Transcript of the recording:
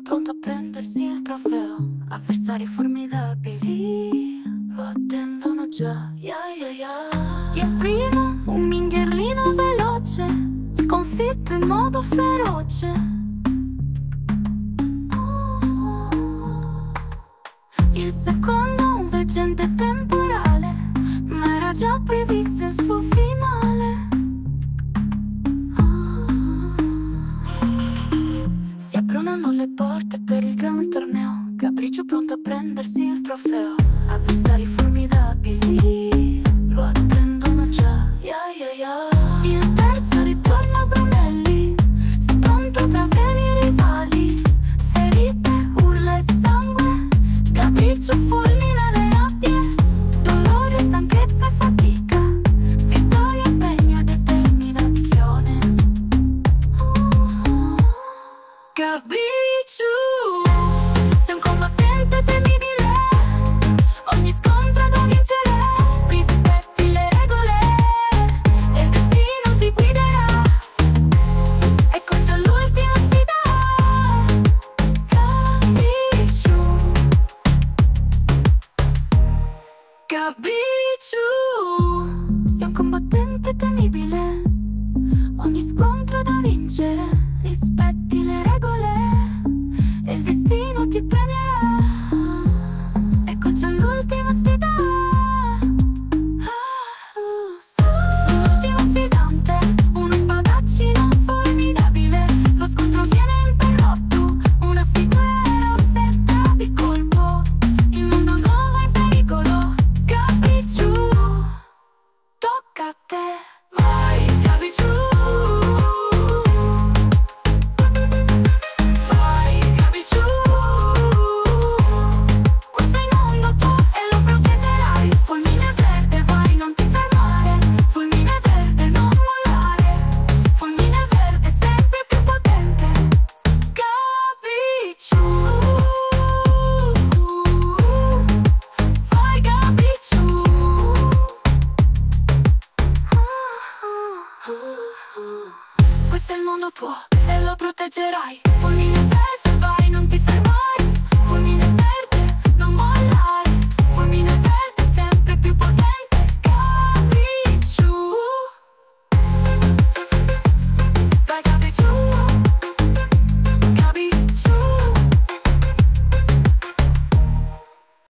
pronto a prendersi il trofeo. Avversari formidabili lo attendono già. E prima un mingherlino veloce, sconfitto in modo feroce. Il secondo un veggente temporale, ma era già previsto il suo finale. Si aprono le porte per il gran torneo. Capriccio pronto a prendersi il trofeo. Avversari formidabili lo attendono già. Il terzo ritorna Brunelli, scontro tra veri rivali. Ferite, urla e sangue, Capriccio fulmina le rabbie. Dolore, stanchezza e fatica, vittoria, impegno e determinazione. Capriccio, sei un combattente temibile, ogni scontro da vincere. Rispetti le regole e il destino ti guiderà. Ecco c'è l'ultima sfida. Capriccio, Capriccio, sei un combattente temibile, ogni scontro da vincere. Rispetti le regole e il destino ti premierà. Ecco c'è l'ultima sfida. L'ultimo sfidante, uno spadaccino formidabile. Lo scontro viene interrotto, una figura rossetta di colpo. Il mondo nuovo è in pericolo. Capriccio, tocca a te. Vai Capriccio, questo è il mondo tuo e lo proteggerai. Fulmine verde.